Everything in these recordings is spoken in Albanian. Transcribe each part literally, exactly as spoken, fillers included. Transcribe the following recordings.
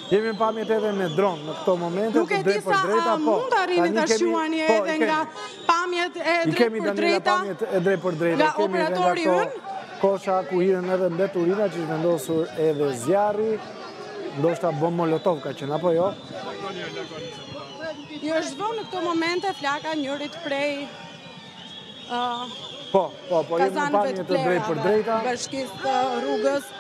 Jemi në pamjet edhe me dronë në këto momente, nuk e di sa mund të arrini të shjuani edhe nga pamjet e drejt për drejta, nga operatori unë. Kosha ku hiren edhe mbeturina që është vendosur edhe zjarri, ndoshta bom molotov ka qenë, apo jo? Jo është vënë në këto momente flaka njërit prej Po, po, po jemi në pamjet e drejt për drejta. Bashkisë rrugës.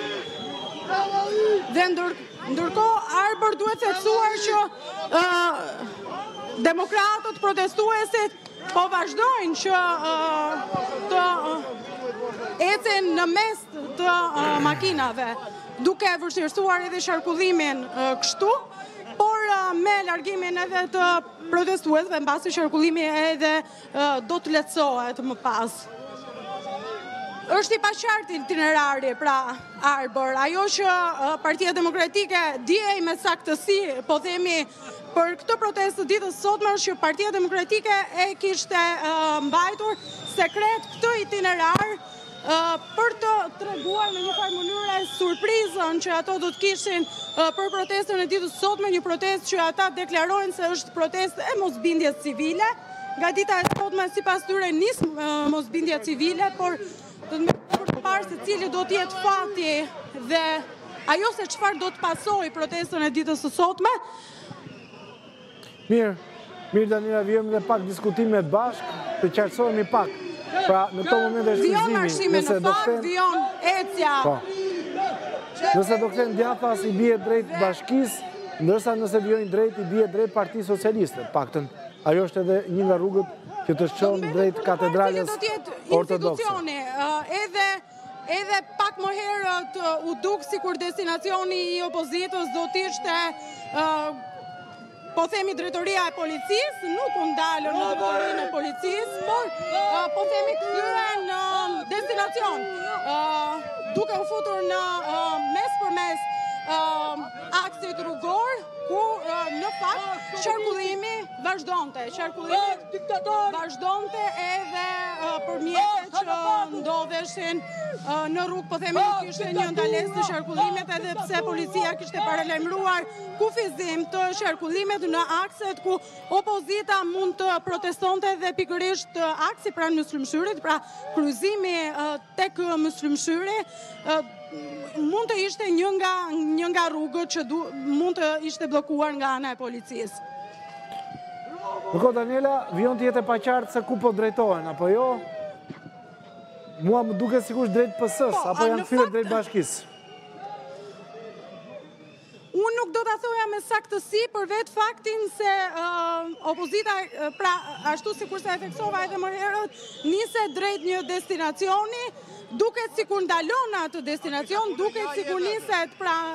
Dhe ndërkohë Arbër duhet theksuar që demokratët protestuesit po vazhdojnë që të ecin në mes të makinave, duke vështirësuar edhe qarkullimin kështu, por me largimin edhe të protestuesve, mbasi qarkullimi edhe do të lehtësohet më pas. Është i paqartë itinerari pra Arbër. Ajo që Partia Demokratike djej me saktësi, po themi për këtë protestë të ditës sotme, është që Partia Demokratike e kishte mbajtur sekret këtë itinerar për të treguar në një farë mënyrë surprizën që ato do të kishin për protestën e ditës sotme, një protestë që ata deklarojnë se është protestë e mosbindjes civile. Nga dita e sotme sipas tyre nis mosbindja civile, por do të më për të parë se cili do të jetë fati dhe ajo se çfarë do të pasojë protestën e ditës së sotme. Mirë, mirë Daniela, vijmë dhe pak diskutime bashkë, të qartësohemi pak. Pra, në këto momente është vion marshime në fakt, vion ecja. Nëse do këthen djathas i bie drejt bashkisë, ndërsa nëse vjojnë drejt i bie drejt Parti Socialiste. Paktën, ajo është edhe një nga rrugët që të shqonë drejt katedrales ortodokse. Edhe pak më herët u duk si kur destinacioni i opozitës do t'ishte po themi drejtoria e policisë, nuk u ndalën në drejtorinë e policisë, por po themi kthyer në destinacion, duke u futur në mes për mes aksit rrugor, ku në fakt qarkullimi vazhdonte, qarkullimi vazhdonte edhe për mjetet që ndodheshin në rrugë, po themi nuk ishte një ndalesë të qarkullimit, edhe pse policia kishte paralajmëruar kufizim të qarkullimit në akset ku opozita mund të protestonte dhe pikërisht aksi pranë Myslimshyrit, pra kryqëzimi tek Myslimshyri mund të ishte një nga një nga rrugët që du, mund të ishte bllokuar nga ana e policisë. Ndërkohë Daniela, vion të jetë e paqartë se ku po drejtohen, apo jo? Mua më duket sigurisht drejt P S-s, apo janë kthyer drejt bashkisë? Unë nuk do të thoja me saktësi për vetë faktin se opozita, pra ashtu si kurse e theksova edhe më herët, nise drejt një destinacioni, duket si kur ndalon atë destinacion, duket si kur niset pra